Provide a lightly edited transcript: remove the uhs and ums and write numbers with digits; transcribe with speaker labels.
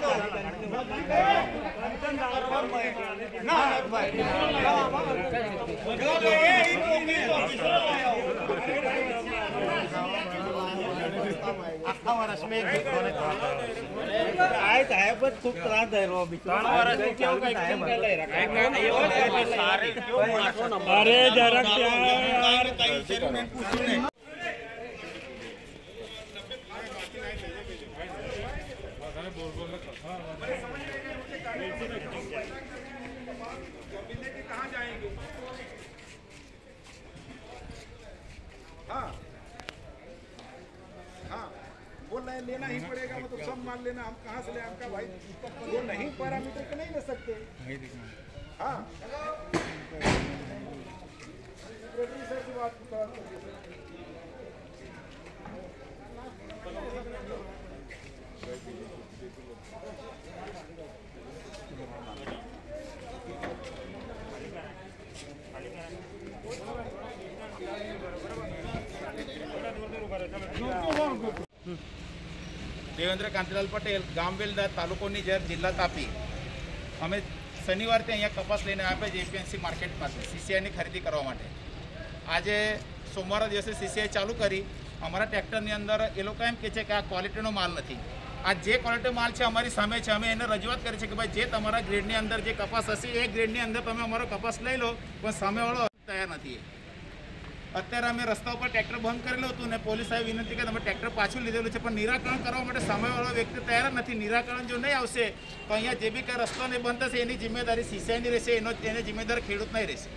Speaker 1: वर्ष में आहे पण खूप त्रास आहे रो अरे जरा
Speaker 2: कहाँ जाएंगे? हाँ हाँ वो लेना ही पड़ेगा, मतलब सब मान लेना। हम कहाँ से ले आपका भाई? वो नहीं पैरामीटर के नहीं ले सकते। हाँ सर की बात
Speaker 3: देवेंद्र कांतिलाल पटेल, गाम वेलदार, तालुकोनी जर, जिल्हा तापी। અમે શનિવારથી અહીંયા કપાસ લઈને આવ્યા છે એપીએમસી માર્કેટમાંથી સીસીઆઈની ખરીદી કરવા માટે। આજે સોમવારના દિવસે સીસીઆઈ ચાલુ કરી। અમારા ટ્રેક્ટરની અંદર એ લોકો એમ કહે છે કે આ ક્વોલિટીનો માલ નથી। આ જે ક્વોલિટી માલ છે અમારી સામે છે। અમે એને રજૂઆત કરી છે કે ભાઈ જે તમારા ગ્રેડની અંદર જે કપાસ હશે એ ગ્રેડની અંદર તમે અમારો કપાસ લઈ લો, પણ સામેવાળો તૈયાર નથી। અત્યારે અમે રસ્તા ઉપર ટ્રેક્ટર બંધ કરેલું હતું ને પોલીસ સાહેબ વિનંતી કે તમે ટ્રેક્ટર પાછું લીધેલું છે, પણ નિરાકરણ કરવા માટે સામેવાળો વ્યક્તિ તૈયાર નથી। નિરાકરણ જો નહીં આવશે તો અહીંયા જે બી કંઈ રસ્તો નહીં બંધ થશે એની જિમ્મેદારી સીસીઆઈની રહેશે, એને જિમ્મેદાર ખેડૂત નહીં રહેશે।